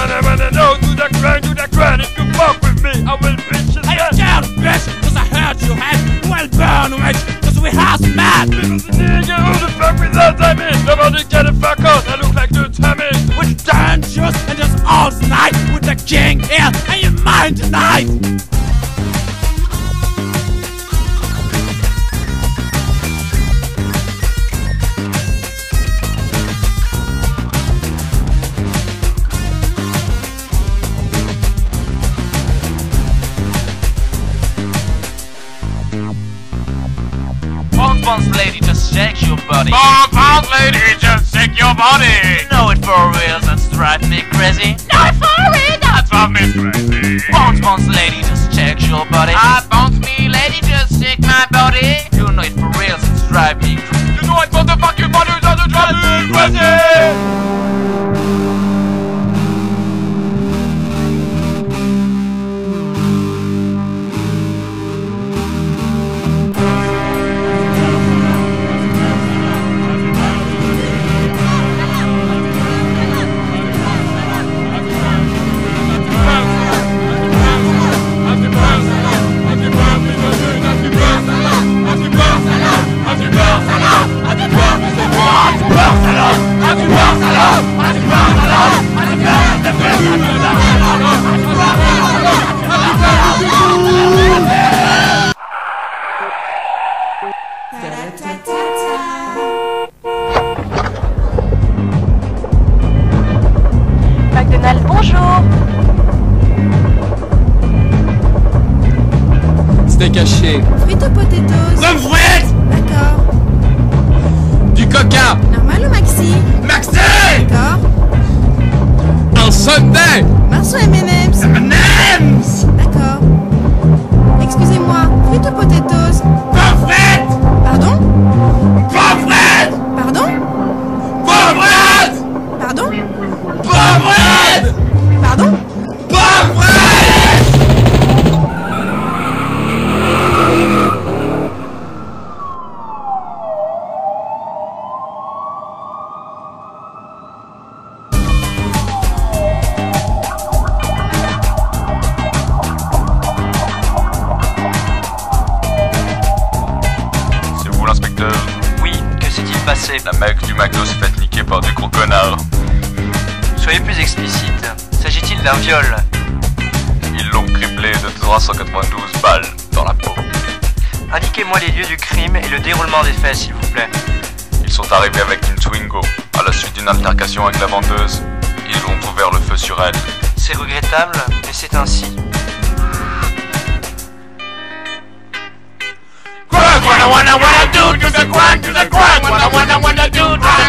no, do the grind. If you fuck with me, I will bitch his head. I scared, bitch, cause I heard you had well burn rich, cause we house mad. Nigga, who the fuck with that I mean? Nobody get the fuck out, I look like the Tammy. We're dangerous and just all night with the king here and you're mine tonight. Bounce lady, just shake your body. Bounce lady, just shake your body. You know it for real, that's drive me crazy. No, for real, that's drive me crazy. Bounce lady, just shake your body. Bounce me lady, just shake my body. You know it for real, that's drive me crazy. You know it for the fucking body, that's drive me crazy. McDonald's, bonjour. Steak haché. Frites aux potatoes. Pommes frites. D'accord. Du coca. Normal ou maxi? Maxi. D'accord. Un sundae. Mars ou M&M's? M&M's. D'accord. Excusez-moi, frites aux potatoes. Pommes frites. Pardon? Pommes frites. Pardon? Pommes frites. Pardon? Pommes frites. Pardon? Pommes frites. C'est vous l'inspecteur? Oui, que s'est-il passé? La mec du McDo s'est fait niquer par des gros connards. Soyez plus explicite. S'agit-il d'un viol? Ils l'ont criblé de 392 balles dans la peau. Indiquez-moi les lieux du crime et le déroulement des faits, s'il vous plaît. Ils sont arrivés avec une Twingo. À la suite d'une altercation avec la vendeuse, ils ont ouvert le feu sur elle. C'est regrettable, mais c'est ainsi. Wanna do to the grind, wanna do to the